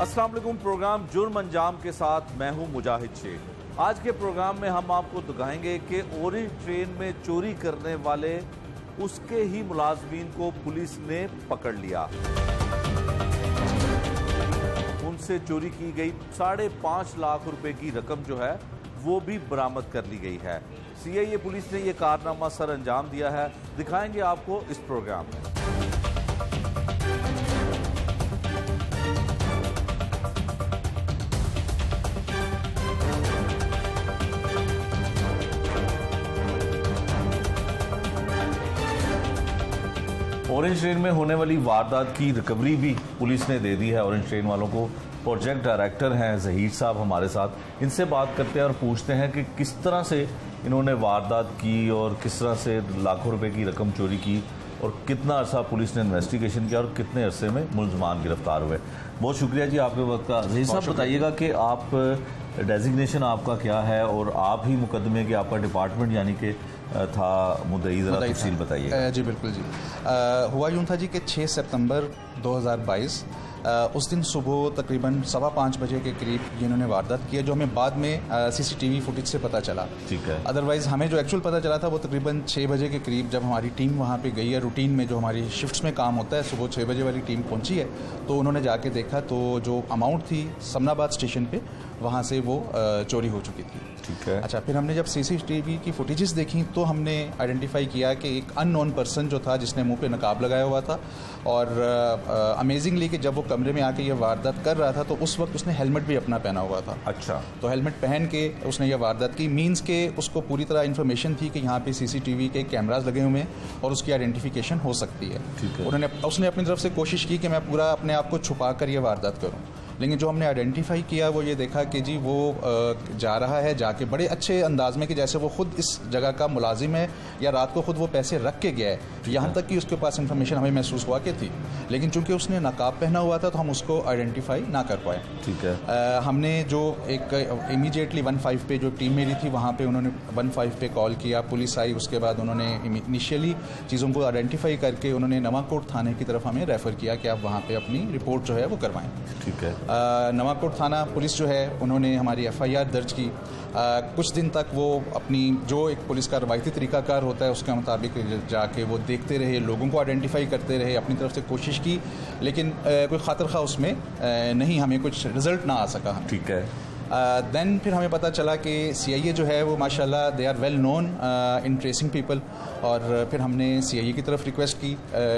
अस्सलाम वालेकुम। प्रोग्राम जुर्म अंजाम के साथ मैं हूं मुजाहिद शेख। आज के प्रोग्राम में हम आपको दिखाएंगे कि ऑरेंज ट्रेन में चोरी करने वाले उसके ही मुलाजमीन को पुलिस ने पकड़ लिया। उनसे चोरी की गई 5.5 लाख रुपए की रकम जो है वो भी बरामद कर ली गई है। सीआईए पुलिस ने यह कारनामा सर अंजाम दिया है, दिखाएंगे आपको इस प्रोग्राम में। ऑरेंज ट्रेन में होने वाली वारदात की रिकवरी भी पुलिस ने दे दी है ऑरेंज ट्रेन वालों को। प्रोजेक्ट डायरेक्टर हैं ज़हीर साहब हमारे साथ, इनसे बात करते हैं और पूछते हैं कि किस तरह से इन्होंने वारदात की और किस तरह से लाखों रुपए की रकम चोरी की और कितना अरसा पुलिस ने इन्वेस्टिगेशन किया और कितने अरसे में मुलजमान गिरफ्तार हुए। बहुत शुक्रिया जी आपके वक्त का। ज़हीर साहब बताइएगा कि आप डेजिग्नेशन आपका क्या है और आप ही मुकदमे के आपका डिपार्टमेंट यानी कि था मुद्दई, ज़रा तफसील बताइए। जी बिल्कुल जी। हुआ यूँ था जी कि 6 सितंबर 2022 उस दिन सुबह तकरीबन 5:15 बजे के करीब इन्होंने वारदात किया, जो हमें बाद में सीसीटीवी फुटेज से पता चला। ठीक है। अदरवाइज़ हमें जो एक्चुअल पता चला था वो तकरीबन 6 बजे के करीब, जब हमारी टीम वहाँ पे गई है। रूटीन में जो हमारी शिफ्ट्स में काम होता है, सुबह 6 बजे वाली टीम पहुँची है, तो उन्होंने जाके देखा तो जो अमाउंट थी समनाबाद स्टेशन पर, वहाँ से वो चोरी हो चुकी थी। ठीक है। अच्छा, फिर हमने जब सीसीटीवी की फुटेजेस देखी तो हमने आइडेंटिफाई किया कि एक अननोन पर्सन जो था, जिसने मुंह पे नकाब लगाया हुआ था, और अमेजिंगली कि जब वो कमरे में आके ये वारदात कर रहा था तो उस वक्त उसने हेलमेट भी अपना पहना हुआ था। अच्छा। तो हेलमेट पहन के उसने ये वारदात की, मीन्स के उसको पूरी तरह इन्फॉर्मेशन थी कि यहाँ पे सीसीटीवी के कैमराज लगे हुए हैं और उसकी आइडेंटिफिकेशन हो सकती है। ठीक है। उसने अपनी तरफ से कोशिश की कि मैं पूरा अपने आप को छुपा कर ये वारदात करूँ, लेकिन जो हमने आइडेंटिफाई किया वो ये देखा कि जी वो जा रहा है, जाके बड़े अच्छे अंदाज में कि जैसे वो खुद इस जगह का मुलाजिम है या रात को खुद वो पैसे रख के गया है, यहाँ तक कि उसके पास इन्फॉर्मेशन हमें महसूस हुआ कि थी, लेकिन चूंकि उसने नकाब पहना हुआ था तो हम उसको आइडेंटिफाई ना कर पाए। ठीक है। हमने जो एक इमीडिएटली 15 पे जो टीम मेरी थी वहाँ पे उन्होंने 15 पे कॉल किया, पुलिस आई, उसके बाद उन्होंने इनिशियली चीज़ों को आइडेंटिफाई करके उन्होंने नवाकोट थाने की तरफ हमें रेफ़र किया कि आप वहाँ पर अपनी रिपोर्ट जो है वो करवाएँ। ठीक है। नवाकोट थाना पुलिस जो है उन्होंने हमारी FIR दर्ज की। कुछ दिन तक वो अपनी जो एक पुलिस का रवायती तरीकाकार होता है उसके मुताबिक जाके वो देखते रहे, लोगों को आइडेंटिफाई करते रहे, अपनी तरफ से कोशिश की, लेकिन कोई खातिर खा उसमें नहीं, हमें कुछ रिजल्ट ना आ सका। ठीक है। देन फिर हमें पता चला कि CIA जो है वो माशाल्लाह they are well known in tracing people, और फिर हमने CIA की तरफ रिक्वेस्ट की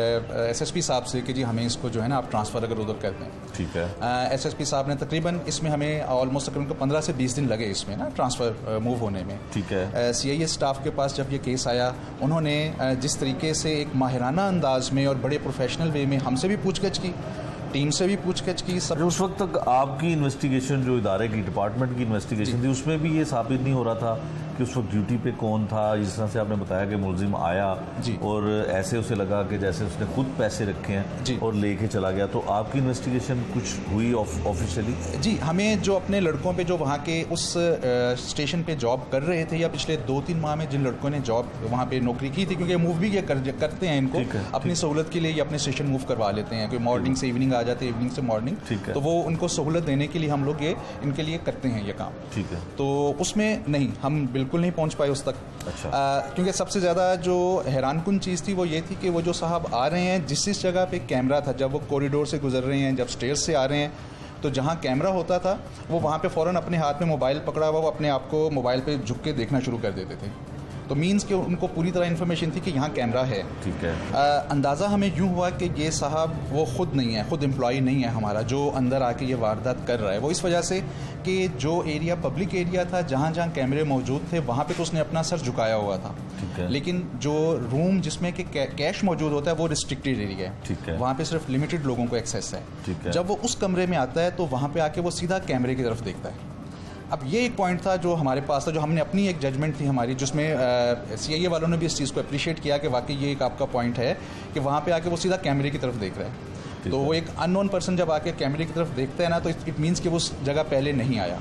SSP साहब से कि जी हमें इसको जो है ना आप ट्रांसफ़र अगर उधर कर दें। ठीक है। SSP साहब ने तकरीबन इसमें हमें ऑलमोस्ट तकरीबन 15 से 20 दिन लगे इसमें ना ट्रांसफ़र मूव होने में। ठीक है। CIA स्टाफ के पास जब ये केस आया, उन्होंने जिस तरीके से एक माहिराना अंदाज में और बड़े प्रोफेशनल वे में हमसे भी पूछगछ की, टीम से भी पूछगछ की। सब उस वक्त तक आपकी इन्वेस्टिगेशन, जो इदारे की डिपार्टमेंट की इन्वेस्टिगेशन थी, उसमें भी ये साबित नहीं हो रहा था कि उस वक्त ड्यूटी पे कौन था। जिस तरह से आपने बताया कि मुलजिम आया जी, और ऐसे उसे लगा कि जैसे उसने खुद पैसे रखे हैं जी, और लेके चला गया। तो आपकी इन्वेस्टिगेशन कुछ हुई ऑफिशियली? जी, हमें जो अपने लड़कों पे जो वहाँ के उस स्टेशन पे जॉब कर रहे थे, या पिछले 2-3 माह में जिन लड़कों ने जॉब वहाँ पे नौकरी की थी, क्योंकि मूव भी ये करते हैं, इनको अपनी सहूलत के लिए ये अपने स्टेशन मूव करवा लेते हैं, कोई मॉर्निंग से इवनिंग आ जाते हैं, इवनिंग से मॉर्निंग, तो वो उनको सहूलत देने के लिए हम लोग ये इनके लिए करते हैं ये काम। ठीक है। तो उसमें नहीं, हम बिल्कुल नहीं पहुंच पाए उस तक। अच्छा। क्योंकि सबसे ज़्यादा जो हैरानकुन चीज़ थी वो ये थी कि वो जो साहब आ रहे हैं, जिस जगह पे कैमरा था, जब वो कॉरिडोर से गुजर रहे हैं, जब स्टेयर्स से आ रहे हैं, तो जहाँ कैमरा होता था वो वहाँ पे फ़ौरन अपने हाथ में मोबाइल पकड़ा हुआ वो अपने आप को मोबाइल पे झुक के देखना शुरू कर देते थे। तो मीन्स कि उनको पूरी तरह इन्फॉर्मेशन थी कि यहाँ कैमरा है। ठीक है। अंदाज़ा हमें यूँ हुआ कि ये साहब वो खुद नहीं है, खुद एम्प्लॉय नहीं है हमारा, जो अंदर आके ये वारदात कर रहा है। वो इस वजह से कि जो एरिया पब्लिक एरिया था, जहाँ जहाँ कैमरे मौजूद थे, वहाँ पे तो उसने अपना सर झुकाया हुआ था। ठीक है। लेकिन जो रूम जिसमें कि कैश मौजूद होता है वो रिस्ट्रिक्टेड एरिया है। ठीक है। वहाँ पे सिर्फ लिमिटेड लोगों को एक्सेस है। ठीक है। जब वो उस कमरे में आता है तो वहाँ पे आके वो सीधा कैमरे की तरफ देखता है। अब ये एक पॉइंट था जो हमारे पास था, जो हमने अपनी एक जजमेंट थी हमारी, जिसमें CIA वालों ने भी इस चीज़ को अप्रिशिएट किया कि वाकई ये एक आपका पॉइंट है कि वहाँ पे आके वो सीधा कैमरे की तरफ देख रहा है। तो वो एक अननोन पर्सन जब आके कैमरे की तरफ देखता है ना, तो इट मीन्स कि वो उस जगह पहले नहीं आया।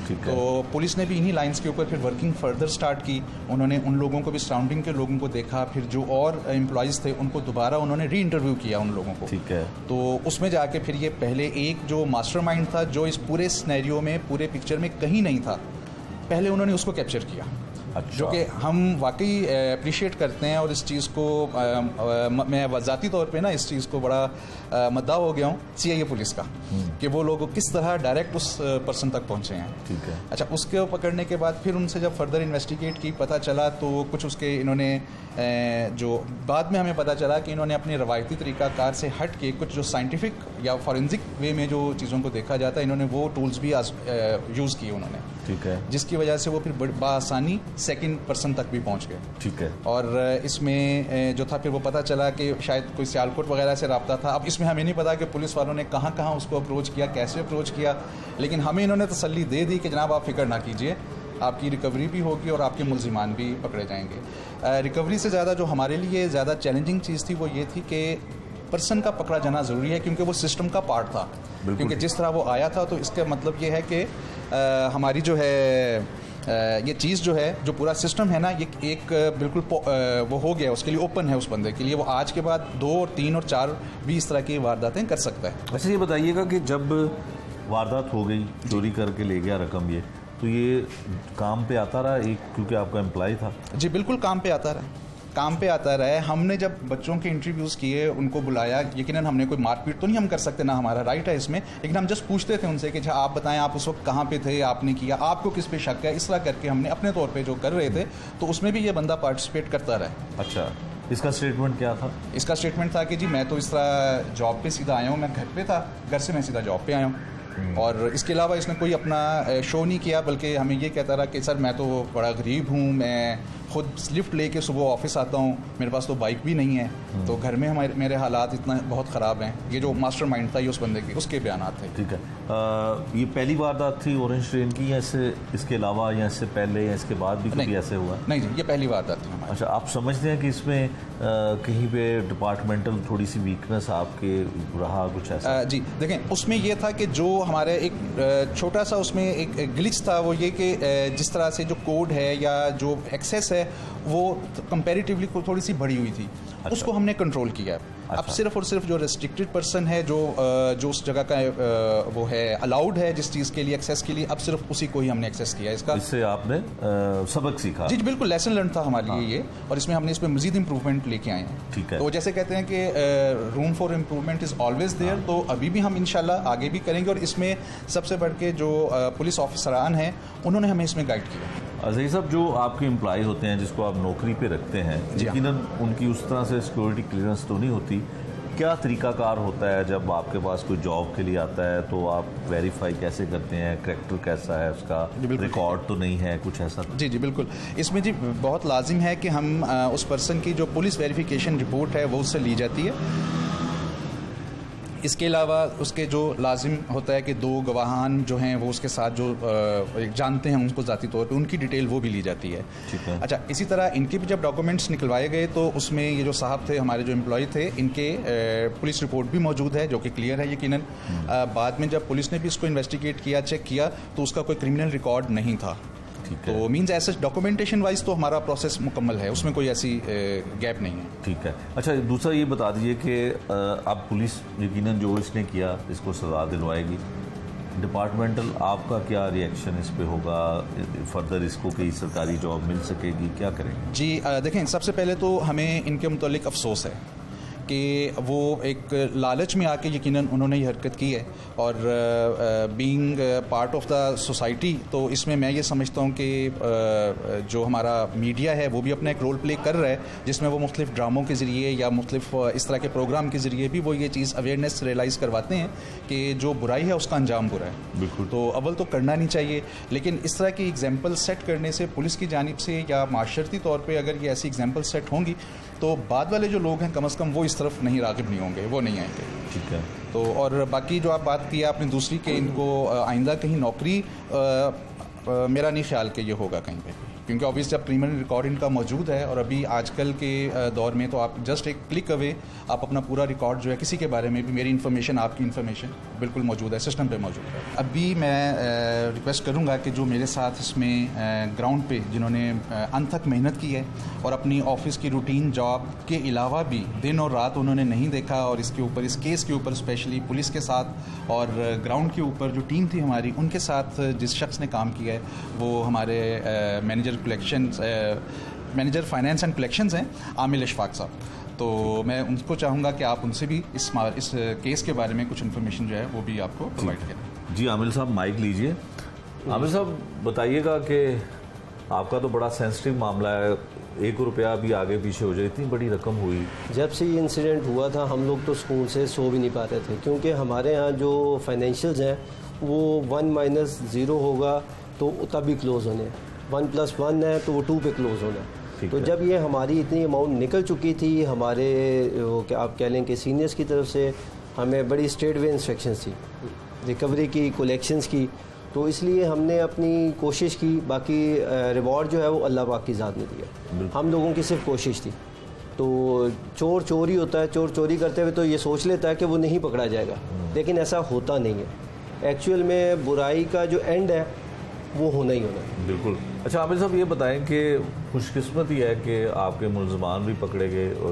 तो पुलिस ने भी इन्हीं लाइंस के ऊपर फिर वर्किंग फर्दर स्टार्ट की। उन्होंने उन लोगों को भी, सराउंडिंग के लोगों को देखा, फिर जो और एम्प्लॉयज़ थे उनको दोबारा उन्होंने री इंटरव्यू किया उन लोगों को। ठीक है। तो उसमें जाके फिर ये पहले एक जो मास्टरमाइंड था जो इस पूरे सिनेरियो में, पूरे पिक्चर में कहीं नहीं था, पहले उन्होंने उसको कैप्चर किया। अच्छा। जो कि हम वाकई अप्रिशिएट करते हैं और इस चीज़ को मैं ज़ाती तौर पे ना इस चीज़ को बड़ा मद्दा हो गया हूँ CIA पुलिस का, कि वो लोग किस तरह डायरेक्ट उस पर्सन तक पहुँचे हैं। ठीक है। अच्छा, उसके पकड़ने के बाद फिर उनसे जब फर्दर इन्वेस्टिगेट की, पता चला तो कुछ उसके इन्होंने जो बाद में हमें पता चला कि इन्होंने अपने रवायती तरीक़ाकार से हट के कुछ जो साइंटिफिक या फॉरेंसिक वे में जो चीज़ों को देखा जाता है, इन्होंने वो टूल्स भी यूज़ किए उन्होंने। ठीक है। जिसकी वजह से वो फिर बआसानी सेकंड पर्सन तक भी पहुंच गए। ठीक है। और इसमें जो था फिर वो पता चला कि शायद कोई सियालकोट वगैरह से रब्ता था। अब इसमें हमें नहीं पता कि पुलिस वालों ने कहाँ कहाँ उसको अप्रोच किया, कैसे अप्रोच किया, लेकिन हमें इन्होंने तसल्ली दे दी कि जनाब आप फिक्र ना कीजिए, आपकी रिकवरी भी होगी और आपके मुलजिमान भी पकड़े जाएंगे। रिकवरी से ज़्यादा जो हमारे लिए ज़्यादा चैलेंजिंग चीज़ थी वो ये थी कि पर्सन का पकड़ा जाना ज़रूरी है, क्योंकि वो सिस्टम का पार्ट था। क्योंकि जिस तरह वो आया था, तो इसका मतलब ये है कि हमारी जो है ये चीज़ जो है, जो पूरा सिस्टम है ना, ये एक बिल्कुल वो हो गया, उसके लिए ओपन है उस बंदे के लिए। वो आज के बाद 2 और 3 और 4 भी इस तरह की वारदातें कर सकता है। वैसे ये बताइएगा कि जब वारदात हो गई, चोरी करके ले गया रकम, ये तो ये काम पे आता रहा एक, क्योंकि आपका एम्प्लॉय था? जी बिल्कुल, काम पे आता रहा, काम पे आता रहा है। हमने जब बच्चों के इंटरव्यूज़ किए, उनको बुलाया, यकीनन हमने कोई मारपीट तो नहीं हम कर सकते, ना हमारा राइट है इसमें, लेकिन हम जस्ट पूछते थे उनसे कि आप बताएं आप उस वक्त कहाँ पे थे, आपने किया, आपको किस पे शक है, इस तरह करके हमने अपने तौर पे जो कर रहे थे, तो उसमें भी ये बंदा पार्टिसिपेट करता रहा। अच्छा, इसका स्टेटमेंट क्या था? इसका स्टेटमेंट था कि जी मैं तो इस तरह जॉब पे सीधा आया हूँ, मैं घर पे था, घर से मैं सीधा जॉब पे आया हूँ, और इसके अलावा इसने कोई अपना शो नहीं किया, बल्कि हमें ये कहता रहा कि सर मैं तो बड़ा गरीब हूँ, मैं खुद लिफ्ट लेके सुबह ऑफिस आता हूँ, मेरे पास तो बाइक भी नहीं है, तो घर में मेरे हालात इतना बहुत ख़राब हैं। ये जो मास्टरमाइंड था ये उस बंदे के, उसके बयानात थे। ठीक है। ये पहली वारदात थी ऑरेंज ट्रेन की, या इसके अलावा या इससे पहले या इसके बाद भी कभी ऐसे हुआ? नहीं जी, ये पहली वारदात थी हमारी। अच्छा, आप समझते हैं कि इसमें कहीं पे डिपार्टमेंटल थोड़ी सी वीकनेस आपके रहा, कुछ ऐसा? जी देखें, उसमें ये था कि जो हमारे एक छोटा सा उसमें एक ग्लिच था, वो ये कि जिस तरह से जो कोड है या जो एक्सेस है वो कंपैरेटिवली थोड़ी सी बढ़ी हुई थी। अच्छा। उसको हमने कंट्रोल किया है। अच्छा। अब सिर्फ और सिर्फ जो रेस्ट्रिक्टेड पर्सन है, जो उस जगह का वो है, अलाउड है जिस चीज़ के लिए, एक्सेस के लिए, अब सिर्फ उसी को ही हमने एक्सेस किया। इसका इससे आपने सबक सीखा? जी बिल्कुल, लेसन लर्न था हमारे लिए ये, और इसमें हमने इसमें मजीद इंप्रूवमेंट लेके आए हैं। ठीक है। तो जैसे कहते हैं कि room for improvement is always there, तो अभी भी हम इंशाल्लाह आगे भी करेंगे, और इसमें सबसे बढ़ के जो पुलिस ऑफिसरान हैं उन्होंने हमें इसमें गाइड किया। अज़ीज़ साहब, जो आपके एम्प्लॉय होते हैं जिसको आप नौकरी पे रखते हैं, यकीनन उनकी उस तरह से सिक्योरिटी क्लियरेंस तो नहीं होती, क्या तरीकाकार होता है जब आपके पास कोई जॉब के लिए आता है, तो आप वेरीफाई कैसे करते हैं, करैक्टर कैसा है उसका, रिकॉर्ड तो नहीं है कुछ ऐसा? जी बिल्कुल, इसमें जी बहुत लाजिम है कि हम उस पर्सन की जो पुलिस वेरिफिकेशन रिपोर्ट है वो उससे ली जाती है। इसके अलावा उसके जो लाजिम होता है कि 2 गवाहान जो हैं वो उसके साथ जो जानते हैं उनको ज़ाती तौर पे, उनकी डिटेल वो भी ली जाती है। ठीक है। अच्छा, इसी तरह इनके भी जब डॉक्यूमेंट्स निकलवाए गए तो उसमें ये जो साहब थे, हमारे जो एम्प्लॉय थे, इनके पुलिस रिपोर्ट भी मौजूद है जो कि क्लियर है यकीनन। बाद में जब पुलिस ने भी इसको इन्वेस्टिगेट किया, चेक किया, तो उसका कोई क्रिमिनल रिकॉर्ड नहीं था। तो मीन्स ऐसे डॉक्यूमेंटेशन वाइज तो हमारा प्रोसेस मुकम्मल है, उसमें कोई ऐसी गैप नहीं है। ठीक है। अच्छा, दूसरा ये बता दीजिए कि अब पुलिस यकीनन जो इसने किया इसको सज़ा दिलवाएगी, डिपार्टमेंटल आपका क्या रिएक्शन इस पे होगा? फर्दर इसको कहीं सरकारी जॉब मिल सकेगी, क्या करेंगे? जी देखें, सबसे पहले तो हमें इनके मुतालिक अफसोस है कि वो एक लालच में आके यकीनन उन्होंने ये हरकत की है, और being part of the society, तो इसमें मैं ये समझता हूँ कि जो हमारा मीडिया है वो भी अपना एक रोल प्ले कर रहा है, जिसमें वो मुख्तलिफ ड्रामों के ज़रिए या मुख्तलिफ इस तरह के प्रोग्राम के ज़रिए भी वो ये चीज़ अवेयरनेस रियलाइज़ करवाते हैं कि जो बुराई है उसका अंजाम बुरा है। बिल्कुल। तो अव्वल तो करना नहीं चाहिए, लेकिन इस तरह की एग्जाम्पल सेट करने से पुलिस की जानिब से या माशरती तौर पर अगर ये ऐसी एग्जाम्पल सेट होंगी तो बाद वाले जो लोग हैं कम अज़ कम वो इस तरफ नहीं राग़िब नहीं होंगे, वो नहीं आएंगे। ठीक है। तो और बाकी जो आप बात की आपने दूसरी के इनको आइंदा कहीं नौकरी, मेरा नहीं ख्याल कि ये होगा कहीं पे। क्योंकि ऑब्वियसली अब क्रिमिनल रिकॉर्ड इनका मौजूद है और अभी आजकल के दौर में तो आप जस्ट एक क्लिक अवे आप अपना पूरा रिकॉर्ड जो है किसी के बारे में भी, मेरी इन्फॉर्मेशन आपकी इन्फॉर्मेशन बिल्कुल मौजूद है, सिस्टम पे मौजूद है। अभी मैं रिक्वेस्ट करूँगा कि जो मेरे साथ इसमें ग्राउंड पे जिन्होंने अंत तक मेहनत की है और अपनी ऑफिस की रूटीन जॉब के अलावा भी दिन और रात उन्होंने नहीं देखा और इसके ऊपर, इस केस के ऊपर स्पेशली पुलिस के साथ और ग्राउंड के ऊपर जो टीम थी हमारी उनके साथ जिस शख्स ने काम किया है वो हमारे मैनेजर फाइनेंस एंड कलेक्शंस हैं, आमिल इशफाक साहब। तो मैं उनको चाहूँगा कि आप उनसे भी इस केस के बारे में कुछ इन्फॉर्मेशन जो है वो भी आपको प्रोवाइड करें। जी आमिल साहब माइक लीजिए। आमिल साहब बताइएगा कि आपका तो बड़ा सेंसिटिव मामला है, 1 रुपया भी आगे पीछे हो जाए, इतनी बड़ी रकम हुई। जब से ये इंसिडेंट हुआ था हम लोग तो सुकून से सो भी नहीं पा रहे थे, क्योंकि हमारे यहाँ जो फाइनेंशियल्स हैं वो 1 - 0 होगा तो तभी क्लोज होने, 1 + 1 है तो वो 2 पे क्लोज होना। तो जब ये हमारी इतनी अमाउंट निकल चुकी थी हमारे आप कह लें कि सीनियर्स की तरफ से हमें बड़ी स्ट्रेट वे इंस्ट्रक्शंस थी रिकवरी की, कलेक्शंस की, तो इसलिए हमने अपनी कोशिश की। बाकी रिवॉर्ड जो है वो अल्लाह पाक की ज़ात ने दिया, हम लोगों की सिर्फ कोशिश थी। तो चोर चोरी होता है, चोर चोरी करते हुए तो ये सोच लेता है कि वो नहीं पकड़ा जाएगा, लेकिन ऐसा होता नहीं है। एक्चुअल में बुराई का जो एंड है वो होना ही होना है। बिल्कुल। अच्छा आमिर साहब ये बताएं कि खुशकिस्मती है कि आपके मुलजमान भी पकड़े गए और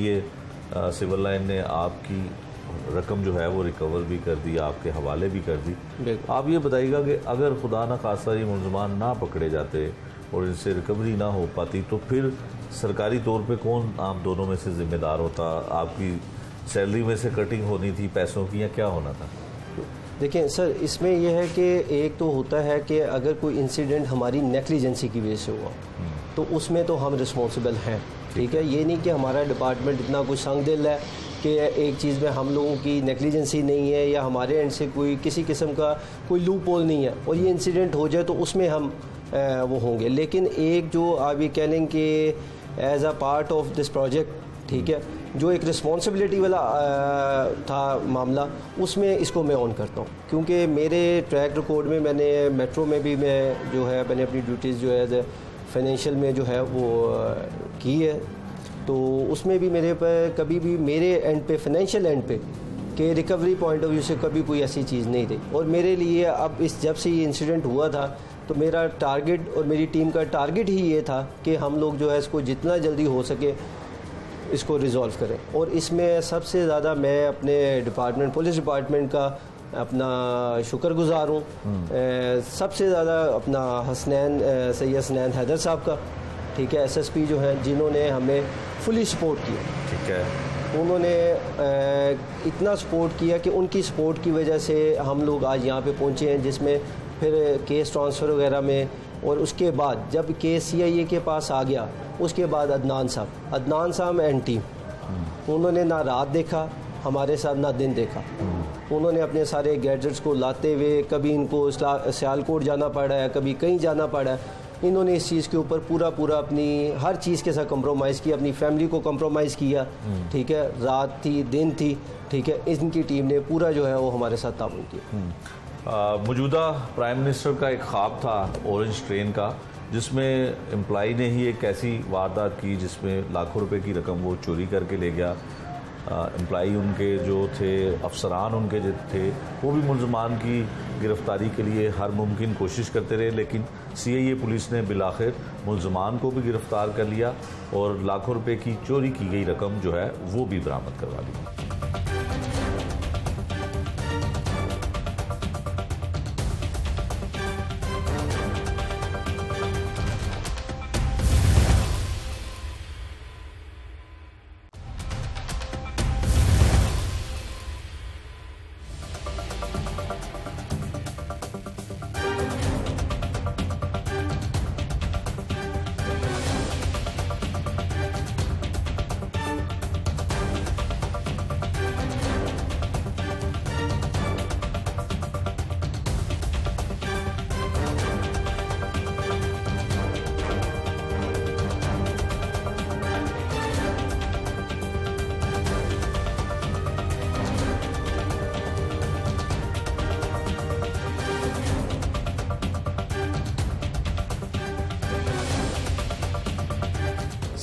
CIA सिविल लाइन ने आपकी रकम जो है वो रिकवर भी कर दी, आपके हवाले भी कर दी। आप ये बताइएगा कि अगर खुदा न खासा ये मुलजमान ना पकड़े जाते और इनसे रिकवरी ना हो पाती तो फिर सरकारी तौर पे कौन आप दोनों में से ज़िम्मेदार होता? आपकी सैलरी में से कटिंग होनी थी पैसों की या क्या होना था? देखिए सर, इसमें यह है कि एक तो होता है कि अगर कोई इंसिडेंट हमारी नेग्लिजेंसी की वजह से हुआ तो उसमें तो हम रिस्पॉन्सिबल हैं, ठीक है। ये नहीं कि हमारा डिपार्टमेंट इतना कुछ संग दिल है कि एक चीज़ में हम लोगों की नेग्लिजेंसी नहीं है या हमारे एंड से कोई किसी किस्म का कोई लूप होल नहीं है और ये इंसिडेंट हो जाए तो उसमें हम वो होंगे। लेकिन एक जो आप ये कह लें कि as a part of this project, ठीक है, जो एक रिस्पॉन्सिबिलिटी वाला था मामला, उसमें इसको मैं ऑन करता हूँ, क्योंकि मेरे ट्रैक रिकॉर्ड में मैंने मेट्रो में भी मैं जो है मैंने अपनी ड्यूटीज़ जो है एज ए फाइनेंशियल में जो है वो की है। तो उसमें भी मेरे पर कभी भी मेरे एंड पे, फाइनेंशियल एंड पे कि रिकवरी पॉइंट ऑफ व्यू से कभी कोई ऐसी चीज़ नहीं थी। और मेरे लिए अब जब से ये इंसिडेंट हुआ था तो मेरा टारगेट और मेरी टीम का टारगेट ही ये था कि हम लोग जो है इसको जितना जल्दी हो सके इसको रिज़ॉल्व करें। और इसमें सबसे ज़्यादा मैं अपने डिपार्टमेंट, पुलिस डिपार्टमेंट का अपना शुक्रगुजार हूँ। सबसे ज़्यादा अपना सैयद हसनैन हैदर साहब का, ठीक है, SSP जो हैं, जिन्होंने हमें फुली सपोर्ट किया, ठीक है। उन्होंने इतना सपोर्ट किया कि उनकी सपोर्ट की वजह से हम लोग आज यहाँ पे पहुँचे हैं, जिसमें फिर केस ट्रांसफ़र वगैरह में। और उसके बाद जब केस CIA के पास आ गया, उसके बाद अदनान साहब एंड टीम, उन्होंने ना रात देखा हमारे साथ, ना दिन देखा। उन्होंने अपने सारे गैजेट्स को लाते हुए, कभी इनको सियालकोट जाना पड़ा है, कभी कहीं जाना पड़ा है, इन्होंने इस चीज़ के ऊपर पूरा अपनी हर चीज़ के साथ कंप्रोमाइज़ किया, अपनी फैमिली को कंप्रोमाइज़ किया, ठीक है। रात थी, दिन थी, ठीक है, इनकी टीम ने पूरा जो है वो हमारे साथ ताउन किया। मौजूदा प्राइम मिनिस्टर का एक ख्वाब था ऑरेंज ट्रेन का, जिसमें एम्प्लॉई ने ही एक ऐसी वारदात की जिसमें लाखों रुपए की रकम वो चोरी करके ले गया। एम्प्लॉई उनके जो थे, अफसरान उनके जो थे, वो भी मुलजमान की गिरफ्तारी के लिए हर मुमकिन कोशिश करते रहे, लेकिन CIA पुलिस ने बिलाखिर मुलजमान को भी गिरफ्तार कर लिया और लाखों रुपए की चोरी की गई रकम जो है वो भी बरामद करवा ली।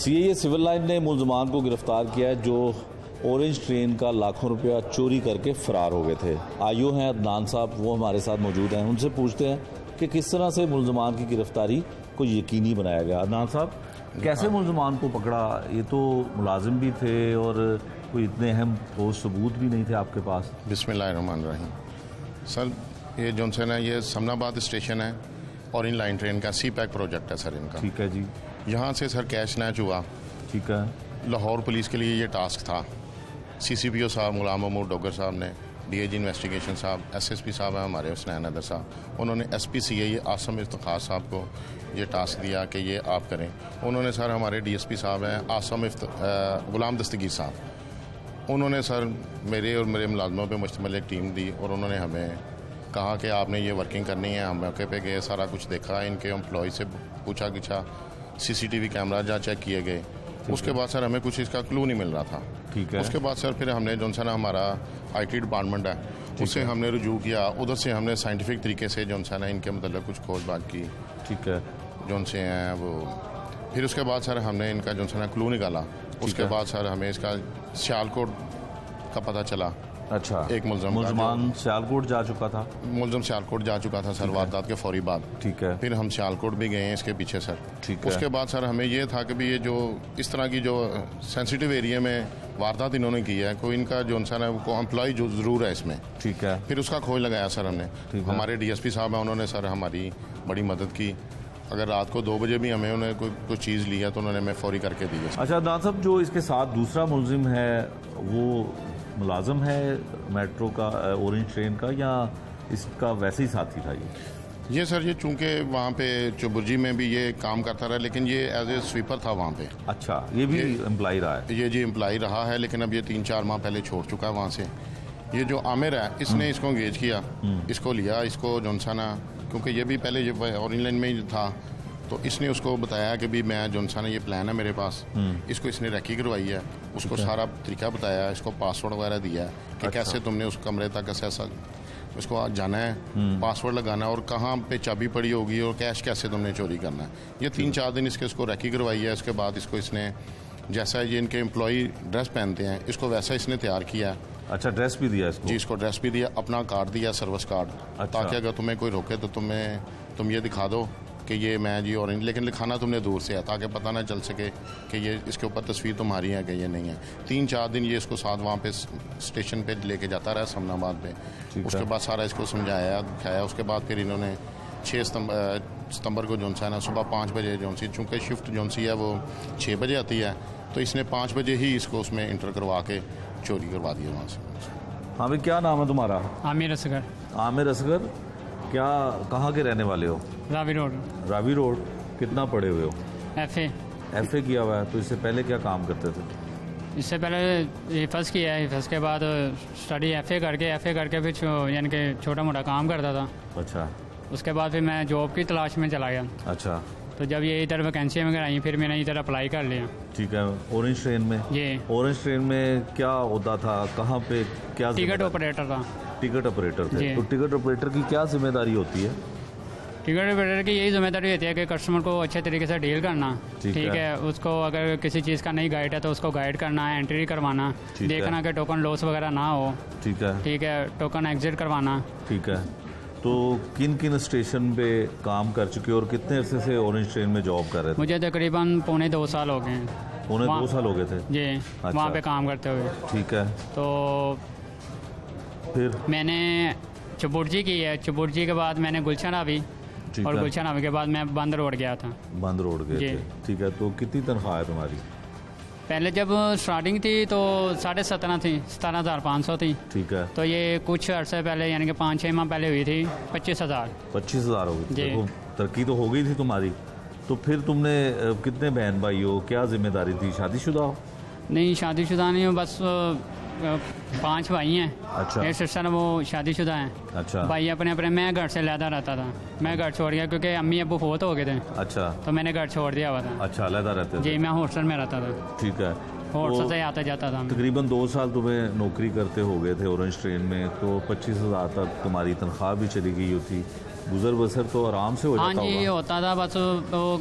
सीआईए सिविल लाइन ने मुलजमान को गिरफ्तार किया है जो ऑरेंज ट्रेन का लाखों रुपया चोरी करके फरार हो गए थे। आईओ हैं अदनान साहब, वो हमारे साथ मौजूद हैं। उनसे पूछते हैं कि किस तरह से मुलजमान की गिरफ्तारी को यकीनी बनाया गया। अदनान साहब, कैसे मुलजमान को पकड़ा? ये तो मुलाजिम भी थे और कोई इतने अहम ठोस सबूत भी नहीं थे आपके पास। बिस्मिल्लाहिर्रहमानिर्रहीम। सर, ये जो है ना, ये समनाबाद स्टेशन है और इन लाइन ट्रेन का सी पैक प्रोजेक्ट है सर इनका। ठीक है जी। यहाँ से सर कैश स्नैच हुआ। ठीक है। लाहौर पुलिस के लिए ये टास्क था। CCPO साहब गुलाम महमूद डोगर साहब ने, DIG इन्वेस्टिगेशन साहब, SSP साहब हैं हमारे हुसनैन अदर साहब, उन्होंने SP CIA आसम इफ्तिखार साहब को ये टास्क दिया कि ये आप करें। उन्होंने सर हमारे DSP साहब हैं आसम गुलाम दस्तगीर साहब, उन्होंने सर मेरे और मेरे मुलाजमों पे मुश्तमिल एक टीम दी और उन्होंने हमें कहा कि आपने ये वर्किंग करनी है। हम मौके पे गए, सारा कुछ देखा, इनके एम्प्लॉय से पूछा गिछा, CCTV कैमरा जहाँ चेक किए गए। उसके बाद सर हमें कुछ इसका क्लू नहीं मिल रहा था। ठीक है। उसके बाद सर फिर हमने जो है ना, हमारा IT डिपार्टमेंट है, उससे हमने रुजू किया। उधर से हमने साइंटिफिक तरीके से जो है ना इनके मतलब कुछ खोजबाज की। ठीक है। जो से हैं वो, फिर उसके बाद सर हमने इनका जो है ना क्लू निकाला। उसके बाद सर हमें इसका सियालकोट का पता चला। अच्छा। एक मुलजमान सियालकोट जा चुका था। मुलजम सियालकोट जा चुका था सर वारदात के फौरी बाद। ठीक है। फिर हम सियालकोट भी गए हैं इसके पीछे सर। ठीक है। उसके बाद सर हमें ये था कि भी ये जो इस तरह की जो सेंसिटिव एरिया में वारदात इन्होंने की है, कोई इनका जो है वो एम्प्लॉय जो ज़रूर है इसमें। ठीक है। फिर उसका खोज लगाया सर हमने। हमारे DSP साहब हैं, उन्होंने सर हमारी बड़ी मदद की। अगर रात को 2 बजे भी हमें उन्हें कोई चीज़ लिया तो उन्होंने हमें फौरी करके दी। अच्छा अदनान साहब, जो इसके साथ दूसरा मुलजिम है वो मुलाजिम है मेट्रो का, ऑरेंज ट्रेन का, या इसका वैसे ही साथी था? ये सर ये चूंकि वहाँ पे चुबुर्जी में भी ये काम करता रहा, लेकिन ये एज ए स्वीपर था वहाँ पे। अच्छा, ये भी एम्प्लॉय रहा है? ये जी एम्प्लॉय रहा है, लेकिन अब ये 3-4 माह पहले छोड़ चुका है वहाँ से। ये जो आमिर है, इसने इसको एंगेज किया, इसको लिया, इसको जोनसाना, क्योंकि ये भी पहले ये ऑरेंज लाइन में ही था, तो इसने उसको बताया कि भी मैं जोनसाना ये प्लान है मेरे पास। इसको इसने रेकी करवाई है, उसको सारा तरीका बताया, इसको पासवर्ड वगैरह दिया है कि कैसे तुमने उस कमरे तक ऐसा उसको जाना है, पासवर्ड लगाना है और कहाँ पे चाबी पड़ी होगी और कैश कैसे तुमने चोरी करना है। ये 3-4 दिन इसको रेकी करवाई है। उसके बाद इसको इसने, जैसा ये इनके एम्प्लॉई ड्रेस पहनते हैं, इसको वैसा इसने तैयार किया है। अच्छा, ड्रेस भी दिया इसको? जी, इसको ड्रेस भी दिया, अपना कार्ड दिया, सर्विस कार्ड। अच्छा। ताकि अगर तुम्हें कोई रोके तो तुम ये दिखा दो कि ये मैं जी ऑरेंज, लेकिन लिखाना तुमने दूर से है ताकि पता ना चल सके कि ये इसके ऊपर तस्वीर तुम्हारी है कि ये नहीं है। 3-4 दिन ये इसको साथ वहाँ पे स्टेशन पे लेके जाता रहा समनाबाद पे। उसके बाद सारा इसको समझाया दिखाया। उसके बाद फिर इन्होंने 6 सितंबर को जोन सा ना सुबह 5 बजे जोन सी, चूँकि शिफ्ट जोन सी है वो 6 बजे आती है, तो इसने 5 बजे ही इसको उसमें इंटर करवा के चोरी करवा दिया वहाँ से। हाँ भाई, क्या नाम है तुम्हारा? आमिर असगर। आमिर असगर, क्या कहाँ के रहने वाले हो? रावी रोड। रावी रोड। कितना पढ़े हुए हो? FA किया हुआ है। तो इससे पहले क्या काम करते थे? इससे पहले हिफज किया है, हिफज के बाद स्टडी FA करके फिर यानी कि छोटा मोटा काम करता था। अच्छा। उसके बाद फिर मैं जॉब की तलाश में चला गया। अच्छा। तो जब ये इधर वैकेंसी वगैरह आई, फिर मैंने इधर अप्लाई कर लिया। ठीक है। ऑरेंज ट्रेन में? जी। ऑरेंज ट्रेन में क्या होता था, कहाँ पे क्या? टिकट ऑपरेटर था। टिकट ऑपरेटर थे। तो टिकट ऑपरेटर की क्या जिम्मेदारी होती है? टिकट ऑपरेटर की यही जिम्मेदारी होती है कि कस्टमर को अच्छे तरीके से डील करना। ठीक है। उसको अगर किसी चीज़ का नहीं गाइड है तो उसको गाइड करना है, एंट्री करवाना, देखना कि टोकन लॉस वगैरह ना हो। ठीक है। टोकन एग्जिट करवाना। ठीक है। तो किन किन स्टेशन पे काम कर चुके हो और कितने अरसे से ऑरेंज ट्रेन में जॉब कर रहे थे? मुझे तकरीबन 1.25 साल हो गए। 1.25 साल हो गए थे? जी। अच्छा। वहाँ पे काम करते हुए। ठीक है। तो फिर मैंने चुबुर्जी की है। चुबुर्जी के बाद मैंने गुलशन आवी, और गुलशन आवी के बाद मैं बंद रोड गया था। बंद रोड गए थे। ठीक है। तो कितनी तनख्वाह है तुम्हारी? पहले जब स्टार्टिंग थी तो 17.5 थी, 17,500 थी। ठीक है। तो ये कुछ अरसे पहले यानी कि 5-6 माह पहले हुई थी 25,000। 25,000 हो गई? देखो, तरक्की तो हो गई थी तुम्हारी। तो फिर तुमने कितने बहन भाई हो, क्या जिम्मेदारी थी? शादीशुदा हो? नहीं, शादीशुदा नहीं हूँ, बस 5 भाई हैं। अच्छा। एक सिस्टर वो शादीशुदा हैं। अच्छा। भाई अपने अपने। मैं घर से लहदा रहता था, मैं घर छोड़ गया क्योंकि अम्मी अब्बू फोत हो गए थे। अच्छा। तो मैंने घर छोड़ दिया हुआ था। अच्छा, लहदा रहते थे? जी, मैं हॉस्टल में रहता था। ठीक है। हॉस्टल से आता जाता था। तकरीबन 2 साल तुम्हें नौकरी करते हो गए थे ऑरेंज ट्रेन में, तो 25,000 तक तुम्हारी तनख्वाह भी चली गई होती, गुजर बसर तो आराम से हो जाता होगा? हाँ जी, होता था। बस तो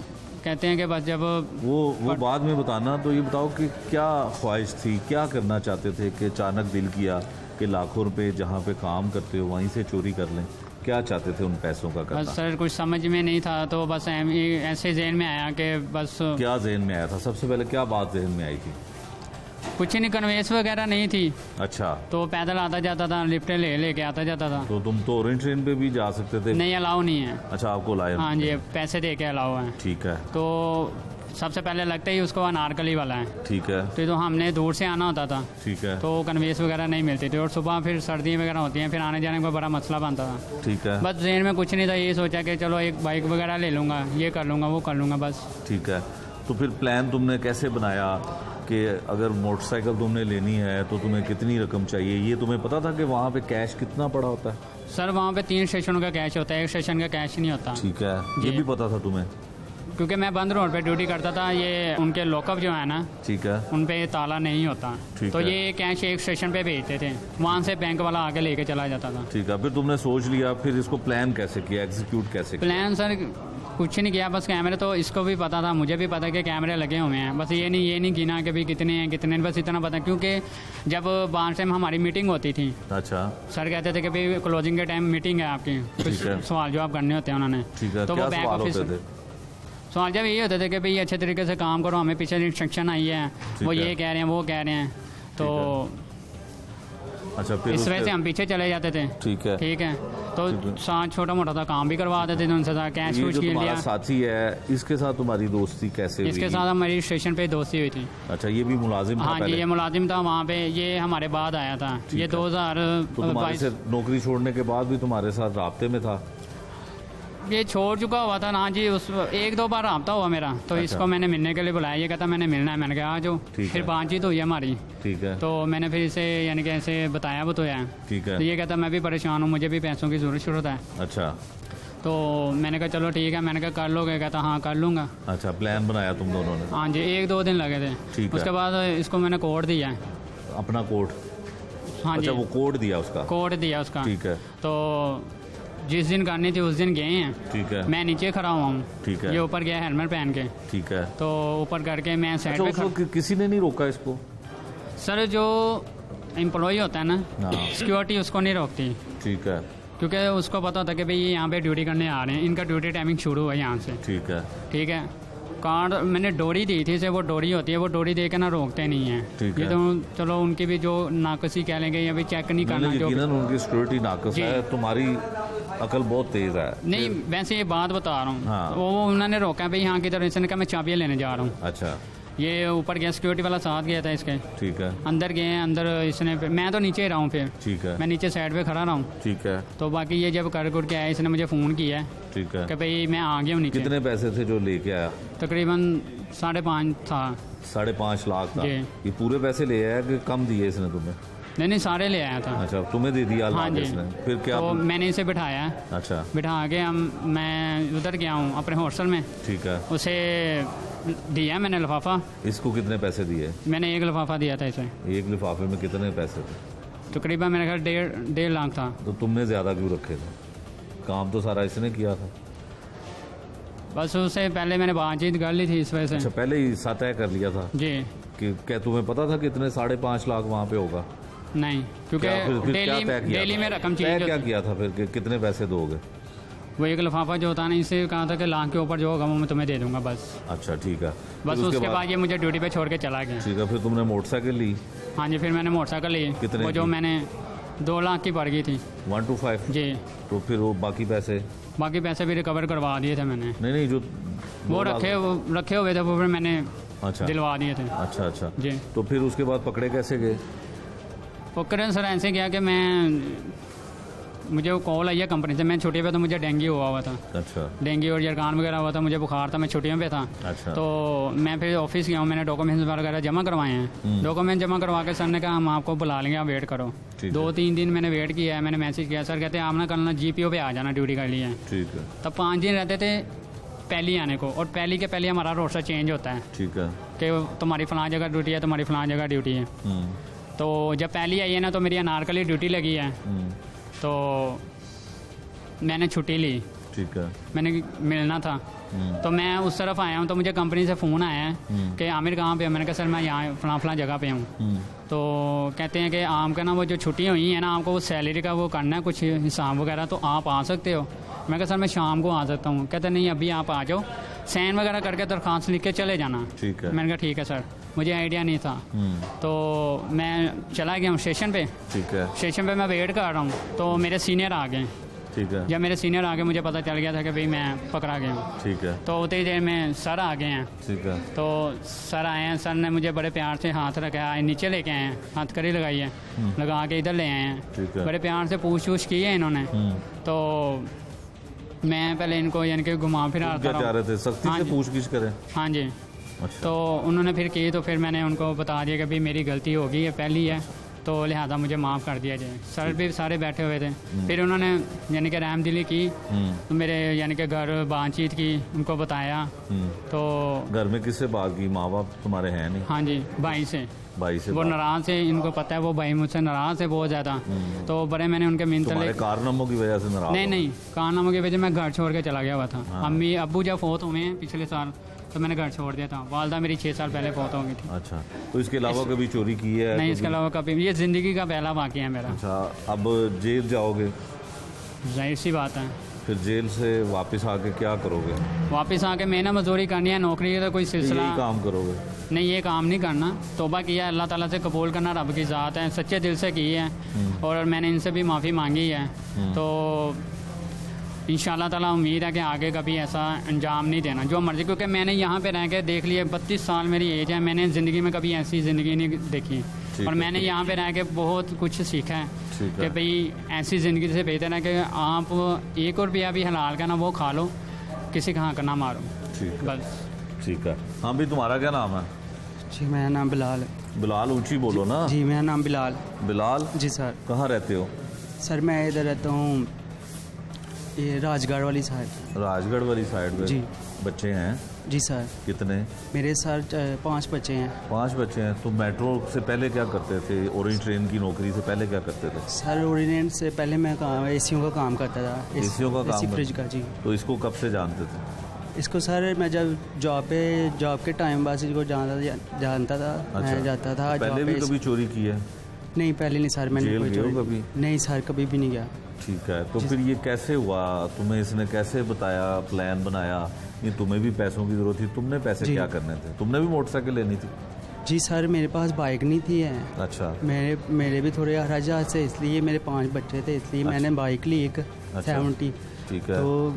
कहते हैं कि बस जब वो बाद में बताना। तो ये बताओ कि क्या ख्वाहिश थी, क्या करना चाहते थे कि अचानक दिल किया कि लाखों रुपए जहाँ पे काम करते हो वहीं से चोरी कर लें? क्या चाहते थे उन पैसों का करना? बस सर कुछ समझ में नहीं था, तो बस ऐसे जहन में आया कि बस। क्या जहन में आया था? सबसे पहले क्या बात जहन में आई थी? कुछ नहीं, कन्वेंस वगैरह नहीं थी। अच्छा। तो पैदल आता जाता था, लिफ्टें लेके आता जाता था। तो तुम तो ऑरेंज ट्रेन पे भी जा सकते थे? नहीं, अलाउ नहीं है। अच्छा, आपको लाया? हाँ जी, पैसे दे के अलाउ है। ठीक है। तो सबसे पहले लगता ही उसको अनारकली वाला है। ठीक है। तो हमने दूर से आना होता था। ठीक है। तो कन्वेंस वगैरह नहीं मिलती थी, और सुबह फिर सर्दी वगैरह होती हैं, फिर आने जाने का बड़ा मसला बनता था। ठीक है। बस जहन में कुछ नहीं था, ये सोचा कि चलो एक बाइक वगैरह ले लूँगा, ये कर लूँगा, वो कर लूँगा बस। ठीक है। तो फिर प्लान तुमने कैसे बनाया कि अगर मोटरसाइकिल तुमने लेनी है तो तुम्हें कितनी रकम चाहिए? ये तुम्हें पता था कि वहाँ पे कैश कितना पड़ा होता है? सर वहाँ पे 3 स्टेशनों का कैश होता है, 1 स्टेशन का कैश नहीं होता। ठीक है। ये भी पता था तुम्हें? क्योंकि मैं बंद रोड पे ड्यूटी करता था, ये उनके लॉकअप जो है ना, ठीक है, उन पे ताला नहीं होता। तो ये कैश एक स्टेशन पे भेजते थे, वहाँ से बैंक वाला आके लेके चला जाता था। ठीक है। फिर तुमने सोच लिया, फिर इसको प्लान कैसे किया, एग्जीक्यूट कैसे किया? प्लान सर कुछ नहीं किया, बस कैमरे तो इसको भी पता था, मुझे भी पता कि कैमरे लगे हुए हैं। बस ये नहीं गिना कि भाई कितने हैं कितने, बस इतना पता। क्योंकि जब बाहर से हमारी मीटिंग होती थी, अच्छा, सर कहते थे कि भाई क्लोजिंग के टाइम मीटिंग है आपकी, कुछ सवाल जवाब करने होते हैं उन्होंने। तो वो बैंक ऑफिस सवाल जब ये होते थे कि भाई अच्छे तरीके से काम करो, हमें पीछे इंस्ट्रक्शन आई है, वो ये कह रहे हैं वो कह रहे हैं, तो अच्छा, फिर इस वजह से हम पीछे चले जाते थे। ठीक है। ठीक है। तो साथ छोटा मोटा था काम भी करवा देते थे उनसे, कैश कुछ छीन लिया। साथी है, इसके साथ तुम्हारी दोस्ती कैसे हुई? इसके साथ हमारी स्टेशन पे दोस्ती हुई थी। अच्छा, ये भी मुलाजिम था? हाँ जी, ये मुलाजिम था वहाँ पे, ये हमारे बाद आया था। ये 2022 नौकरी छोड़ने के बाद भी तुम्हारे साथ राब्ते में था? ये छोड़ चुका हुआ था ना जी, उस 1-2 बार राब्ता हुआ मेरा। तो अच्छा। इसको मैंने मिलने के लिए बुलाया, ये कहता मैंने मिलना है, मैंने कहा आ जाओ। फिर बातचीत हुई हमारी। ठीक है। तो मैंने फिर इसे यानी कि ऐसे बताया वो तो है। ठीक है। तो ये कहता मैं भी परेशान हूँ, मुझे भी पैसों की जरूरत है। अच्छा। तो मैंने कहा चलो ठीक है, मैंने कहा कर लोगे? कहता हाँ कर लूँगा। अच्छा, प्लान बनाया तुम दोनों ने? हाँ जी, 1-2 दिन लगे थे। ठीक है। उसके बाद इसको मैंने कोड दिया है, अपना कोड? हाँ जी, अच्छा, वो कोड दिया उसका? कोड दिया उसका। ठीक है। तो जिस दिन करनी थी उस दिन गए हैं। ठीक है। मैं नीचे खड़ा हुआ हूँ। ठीक है। ये ऊपर गया हेलमेट पहन के। ठीक है। तो ऊपर करके मैं साइड पे अच्छा, किसी ने नहीं रोका इसको? सर जो एम्प्लॉय होता है ना, सिक्योरिटी उसको नहीं रोकती। ठीक है। क्योंकि उसको पता होता है कि भाई ये यहाँ पे ड्यूटी करने आ रहे हैं, इनका ड्यूटी टाइमिंग शुरू है यहाँ से। ठीक है। ठीक है। कार्ड मैंने डोरी दी थी, से वो डोरी होती है, वो डोरी दे के ना रोकते नहीं है। ठीक है। ये तो चलो उनकी भी जो नाकसी कह लेंगे, या भी चेक नहीं करना, जो उनकी सिक्योरिटी नाकस है, तुम्हारी अकल बहुत तेज है। नहीं, वैसे ये बात बता रहा हूँ। हाँ। वो उन्होंने रोका भाई यहाँ की तरफ, इसने कहा मैं चाबियाँ लेने जा रहा हूँ। अच्छा। ये ऊपर गया, सिक्योरिटी वाला साथ गया था इसके। ठीक है। अंदर गए, अंदर इसने, मैं तो नीचे ही रहा हूँ फिर। ठीक है। मैं नीचे साइड पे खड़ा रहा हूँ। ठीक है। तो बाकी ये जब कर के आया, इसने मुझे फ़ोन किया है। ठीक है। कि भाई मैं आ गया हूँ नीचे। कितने पैसे थे जो लेके आया? तकरीबन 5.5 था। 5.5 लाख था? जी। ये पूरे पैसे ले आया कि कम दिए इसने तुम्हें? नहीं, सारे ले आया था। अच्छा, तुम्हें दे दिया? हाँ जी। इसने फिर क्या? तो मैंने इसे बिठाया। अच्छा। बिठा के मैं उधर गया हूँ अपने हॉस्टल में। ठीक है। उसे दिया मैंने लिफाफा। इसको कितने पैसे दिए? मैंने 1 लिफाफा दिया था इसे। 1 लिफाफे में कितने पैसे थे? तकरीबन मेरे ख्याल 1.5 लाख था। तो तुमने ज़्यादा क्यों रखे थे? काम तो सारा इसने किया था। बस उससे पहले मैंने बातचीत कर ली थी इस वजह से। अच्छा, पहले ही तय कर लिया था जी कि क्या तुम्हें पता था कि इतने 5.5 लाख वहाँ पे होगा? नहीं, क्योंकि डेली में रकम चेंज। क्या किया था फिर कि कितने पैसे दोगे? वो 1 लिफाफा जो होता है ना, इससे कहा था कि लाख के ऊपर जो होगा वो मैं तुम्हें दे दूंगा बस। अच्छा, ठीक है। बस उसके बाद ये मुझे ड्यूटी पे छोड़ के चला गया। ठीक है। फिर तुमने मोटरसाइकिल ली? हाँ जी, फिर मैंने मोटरसाइकिल ली। कितने? वो जो मैंने 2 लाख की पड़ गई थी। 125 जी। तो फिर वो बाकी पैसे भी रिकवर करवा दिए थे मैंने। नहीं, जो वो रखे हुए थे वो फिर मैंने दिलवा दिए थे। अच्छा अच्छा जी। तो फिर उसके बाद पकड़े कैसे गए? पकड़े सर ऐसे गया कि मुझे वो कॉल आई है कंपनी से, मैं छुट्टी पे, तो मुझे डेंगू हुआ था। अच्छा। डेंगू और जरकान वगैरह हुआ था, मुझे बुखार था, मैं छुट्टियों पे था। अच्छा। तो मैं फिर ऑफिस गया हूँ, मैंने डॉक्यूमेंट्स वगैरह जमा करवाए हैं। डॉक्यूमेंट जमा करवा के सर ने कहा हम आपको बुला लेंगे, आप वेट करो। 2-3 दिन मैंने वेट किया है, मैंने मैसेज किया, सर कहते हैं आप ना कल ना GPO पे आ जाना ड्यूटी के लिए। ठीक है। तब 5 दिन रहते थे पहली आने को, और पहली के पहले हमारा रोस्टर चेंज होता है। ठीक है। कि तुम्हारी फलां जगह ड्यूटी है, तुम्हारी फलां जगह ड्यूटी है। तो जब पहली आई है ना, तो मेरी अनारकली ड्यूटी लगी है। तो मैंने छुट्टी ली। ठीक है। मैंने मिलना था। तो मैं उस तरफ आया हूँ, तो मुझे कंपनी से फ़ोन आया है कि आमिर कहाँ पे है। मैंने कहा सर मैं यहाँ फलां जगह पे हूँ। तो कहते हैं कि आम का ना वो जो छुट्टी हुई है ना, आपको वो सैलरी का वो करना है कुछ हिसाब वगैरह, तो आप आ सकते हो। मैं कहा सर मैं शाम को आ सकता हूँ। कहते नहीं अभी आप आ जाओ, साइन वगैरह करके दरख्वास्त लिख के चले जाना। ठीक है। मैंने कहा ठीक है सर, मुझे आइडिया नहीं था। तो मैं चला गया हूँ स्टेशन पे। ठीक है। स्टेशन पे मैं वेट कर रहा हूँ, तो मेरे सीनियर आ गए। ठीक है। जब मेरे सीनियर आ गए मुझे पता चल गया था कि भाई मैं पकड़ा गया हूँ। ठीक है। तो उतनी देर में सर आ गए हैं। ठीक है। तो सर आए हैं, सर ने मुझे बड़े प्यार से हाथ रखा है, नीचे लेके आए हैं, हथकड़ी लगाई है, लगा के इधर ले आए हैं। ठीक है। बड़े प्यार से पूछ वूछ की है इन्होंने। तो मैं पहले इनको यानी कि घुमा फिरा क्या चाह रहे थे, सख्ती से पूछगिछ करें? हाँ जी। अच्छा। तो उन्होंने फिर की, तो फिर मैंने उनको बता दिया कि भाई मेरी गलती हो गई है, पहली है, तो लिहाजा मुझे माफ़ कर दिया जाए। सर भी सारे बैठे हुए थे। फिर उन्होंने यानी कि रहमदिली की, तो मेरे यानी कि घर बातचीत की, उनको बताया। तो घर में किससे बात की? माँ बाप तुम्हारे हैं नहीं? हाँ जी, भाई से। भाई से वो नाराज है, इनको पता है, वो भाई मुझसे नाराज है बहुत ज़्यादा। तो बड़े मैंने उनके मिन्नत कारनामों की वजह से नाराज? नहीं, कारनामों की वजह मैं घर छोड़ के चला गया हुआ था। अम्मी अब्बू जब फोत हुए हैं पिछले साल, तो मैंने घर छोड़ दिया था। वालदा मेरी 6 साल पहले फोत हो गई थी। अच्छा। तो इसके अलावा कभी चोरी की है? नहीं, इसके अलावा कभी, ये ज़िंदगी का पहला वाक़या है मेरा। अच्छा। अब जेल जाओगे? जाहिर सी बात है। फिर जेल से वापस आके क्या करोगे? वापस आके मेहनत मजदूरी करनी है, नौकरी का कोई सिलसिला। यही काम करोगे? नहीं, ये काम नहीं करना। तौबा किया, अल्लाह ताला से कबूल करना रब की ज़ात है, सच्चे दिल से की है, और मैंने इनसे भी माफ़ी मांगी है। तो इंशाअल्लाह ताला उम्मीद है कि आगे कभी ऐसा अंजाम नहीं देना, जो मर्ज़ी, क्योंकि मैंने यहाँ पे रह के देख लिया, 32 साल मेरी एज है, मैंने ज़िंदगी में कभी ऐसी ज़िंदगी नहीं देखी, और मैंने यहाँ पे रह के बहुत कुछ सीखा है कि भाई ऐसी ज़िंदगी से बेहतर है कि आप 1 रुपया भी हलाल का ना वो खा लो, किसी का हक ना मारो। बस। ठीक है। हाँ भाई, तुम्हारा क्या नाम है? जी मेरा नाम बिलाल है। बिलाल, ऊँची बोलो ना। जी मेरा नाम बिलाल। बिलाल जी सर। कहाँ रहते हो? सर मैं इधर रहता हूँ, ये राजगढ़ वाली साइड। राजगढ़ वाली साइड में? जी। बच्चे हैं? जी सर। कितने? मेरे सर 5 बच्चे हैं। 5 बच्चे हैं। तो मेट्रो से पहले क्या करते थे? ऑरेंज ट्रेन की नौकरी से पहले क्या करते थे? सर ऑरेंज से पहले मैं एसीओ का काम करता था। एसीओ का काम? फ्रिज का। जी। तो इसको कब से जानते थे? इसको सर मैं जब जॉब के टाइम बाद इसको जानता था। अच्छा। मैं जाता था। पहले भी कभी चोरी की है? नहीं, पहले नहीं सर, मैंने कोई चोरी कभी? नहीं सर, कभी भी नहीं गया। ठीक है। तो फिर ये कैसे हुआ? तुम्हें इसने कैसे बताया, प्लान बनाया? ये तुम्हें भी पैसों की जरूरत थी, तुमने पैसे क्या करने थे? तुमने भी मोटरसाइकिल लेनी थी? जी सर, मेरे पास बाइक नहीं थी है। अच्छा। मेरे भी थोड़े अखराजात से, इसलिए मेरे 5 बच्चे थे, इसलिए मैंने बाइक ली एक 70। ठीक है। तो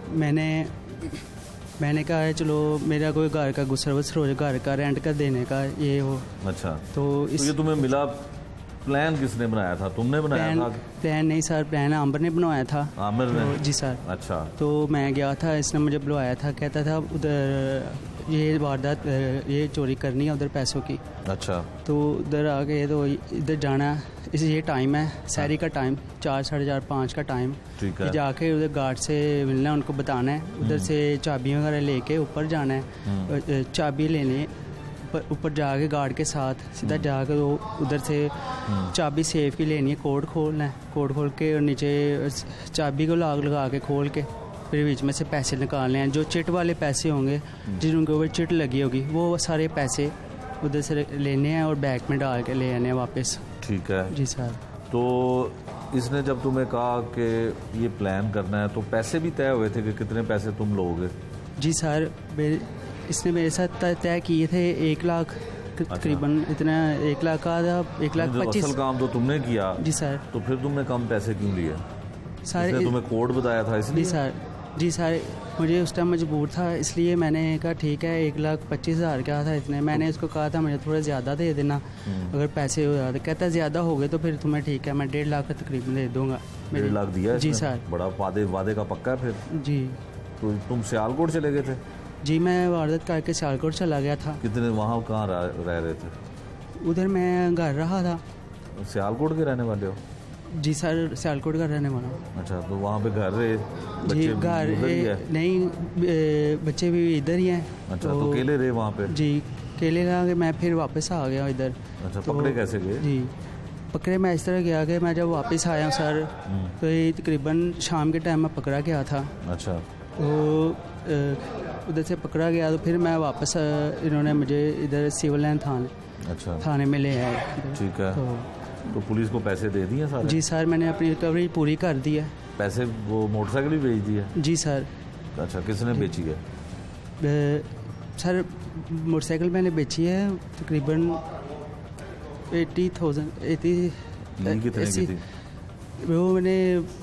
मैंने कहा है चलो मेरा कोई घर का गुसर वसर हो जाए, घर का रेंट का देने का ये हो। अच्छा। तो ये तुम्हें मिला, प्लान किसने बनाया था? तुमने बनाया था? प्लान नहीं सर, प्लान आमिर ने बनवाया था। आमिर ने? जी सर। अच्छा। तो मैं गया था, इसने मुझे बुलवाया था, कहता था उधर ये वारदात, ये चोरी करनी है उधर पैसों की। अच्छा। तो उधर आ गए, तो इधर जाना, ये टाइम है सहरी का टाइम, 4, साढ़े 4, 5 का टाइम। ठीक है। जाके उधर गार्ड से मिलना, उनको बताना है, उधर से चाबियाँ वगैरह लेके ऊपर जाना है, चाबी लेने, ऊपर जाके गार्ड के साथ सीधा जाके वो उधर से चाबी सेफ की लेनी है, कोड खोलना है, कोड खोल के और नीचे चाबी को लाग लगा के खोल के फिर बीच में से पैसे निकालने हैं। जो चिट वाले पैसे होंगे, जिनके ऊपर चिट लगी होगी, वो सारे पैसे उधर से लेने हैं और बैग में डाल के ले आने हैं वापस। ठीक है जी सर। तो इसने जब तुम्हें कहा कि ये प्लान करना है, तो पैसे भी तय हुए थे कि कितने पैसे तुम लोगे? जी सर, इसने मेरे साथ तय किए थे 1 लाख तकरीबन। इतना 1 लाख का था, 1,25,000। असल काम तो तुमने किया? जी सर। तो फिर तुमने कम पैसे क्यों लिए? सर तुम्हें कोड बताया था इसलिए? जी सर, मुझे उस टाइम मजबूर था, इसलिए मैंने कहा ठीक है, 1,25,000 क्या था इतने। मैंने इसको कहा था मुझे थोड़ा ज़्यादा दे देना अगर पैसे हो जाते। कहता ज़्यादा हो गए तो फिर तुम्हें ठीक है, मैं 1.5 लाख तकरीबन दे दूँगा। 1.5 लाख दिया? जी सर। बड़ा वादे का पक्का है फिर? जी। तो तुम सियालकोट चले गए थे? जी, मैं वारदात करके सियालकोट चला गया था। कितने वहाँ कहाँ रह रहे थे? उधर मैं घर रहा था। सियालकोट के रहने वाले हो? जी सर, सियालकोट का रहने वाला। अच्छा, तो वहाँ पे घर रहे? जी, घर नहीं, बच्चे भी इधर ही हैं। अच्छा, तो अकेले रहे वहाँ पे? जी, अकेले रहा के मैं फिर वापस आ गया इधर। अच्छा, तो पकड़े कैसे गए? जी, पकड़े मैं इस तरह गया कि मैं जब वापस आया सर, तो ये तकरीबन शाम के टाइम में पकड़ा गया था। अच्छा। तो उधर से पकड़ा गया तो फिर मैं वापस इन्होंने मुझे इधर सिविल लाइन थाने में ले आए। ठीक है, तो पुलिस को पैसे दे दिए सारे? जी सर, मैंने अपनी रिकवरी पूरी कर दी है। पैसे वो मोटरसाइकिल भी बेच दी है? जी सर। अच्छा, किसने बेची है? सर मोटरसाइकिल मैंने बेची है तकरीबन 80,000। कितने की थी? वो मैंने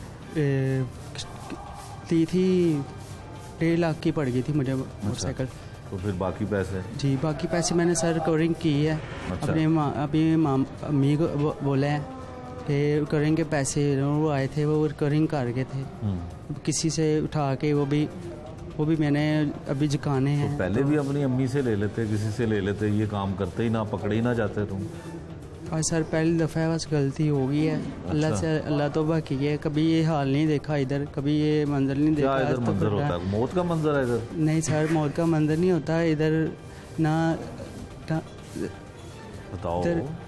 ली थी 1.5 लाख की पड़ गई थी मुझे मोटरसाइकिल। तो फिर बाकी पैसे? जी, बाकी पैसे मैंने सर रिकवरिंग की है। अच्छा। अपनी अम्मी को बोला है कि रिकवरिंग के पैसे वो आए थे, वो रिकवरिंग कर गए थे किसी से उठा के, वो भी मैंने अभी चुकाने हैं। तो पहले भी अपनी अम्मी से ले लेते, किसी से ले लेते, ये काम करते ही ना, पकड़े ही ना जाते तुम? आज सर पहली दफ़ा बस गलती हो गई है। अल्लाह से अल्लाह तौबा की है। कभी ये हाल नहीं देखा इधर, कभी ये मंजर नहीं देखा। इधर मंजर होता है? मौत का मंजर है इधर? नहीं सर, मौत का मंजर नहीं होता इधर ना। बताओ।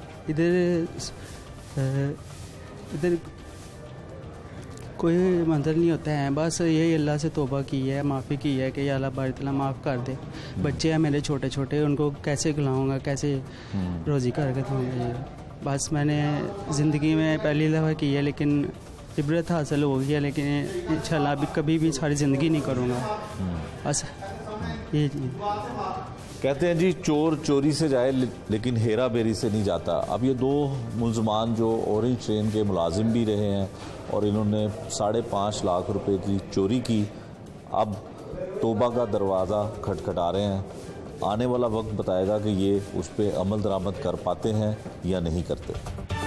इधर कोई मंजर नहीं होता है। बस यही अल्लाह से तौबा की है, माफ़ी की है कि या अल्लाह बारी तआला माफ़ कर दे। बच्चे हैं मेरे छोटे छोटे, उनको कैसे खिलाऊंगा, कैसे रोज़ी करके दूँगा। बस मैंने ज़िंदगी में पहली दफ़ा की है, लेकिन इबरत हासिल हो गई है। लेकिन इंशाल्लाह अभी कभी भी सारी ज़िंदगी नहीं करूँगा। बस ये कहते हैं जी, चोर चोरी से जाए लेकिन हेरा बेरी से नहीं जाता। अब ये 2 मुलजमान जो ऑरेंज ट्रेन के मुलाजिम भी रहे हैं और इन्होंने 5.5 लाख रुपए की चोरी की, अब तौबा का दरवाज़ा खटखटा रहे हैं। आने वाला वक्त बताएगा कि ये उस पर अमल दरामद कर पाते हैं या नहीं करते।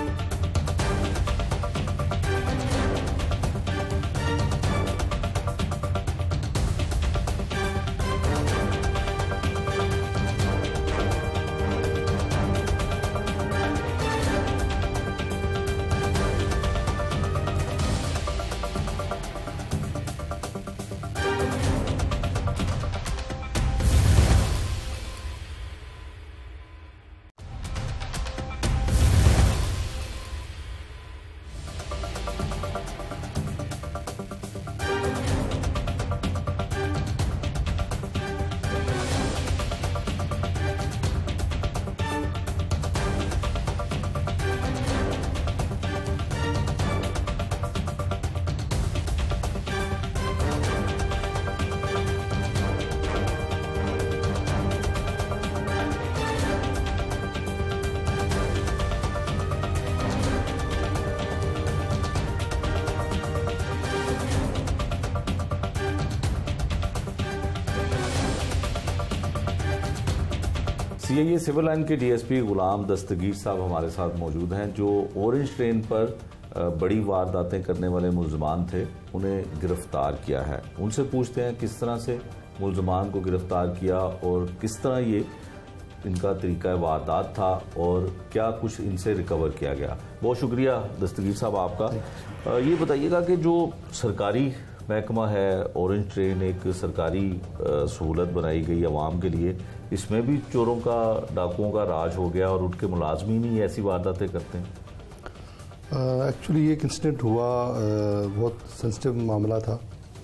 सीआईए सिविल लाइन के डीएसपी गुलाम दस्तगीर साहब हमारे साथ मौजूद हैं, जो ऑरेंज ट्रेन पर बड़ी वारदातें करने वाले मुलजमान थे, उन्हें गिरफ्तार किया है। उनसे पूछते हैं किस तरह से मुलजमान को गिरफ्तार किया और किस तरह ये इनका तरीका वारदात था और क्या कुछ इनसे रिकवर किया गया। बहुत शुक्रिया दस्तगीर साहब आपका। ये बताइएगा कि जो सरकारी महकमा है ऑरेंज ट्रेन, एक सरकारी सहूलत बनाई गई आवाम के लिए, इसमें भी चोरों का, डाकुओं का राज हो गया और उनके मुलाजमीन ही ऐसी वारदातें करते हैं। एक्चुअली एक इंसिडेंट हुआ, बहुत सेंसिटिव मामला था।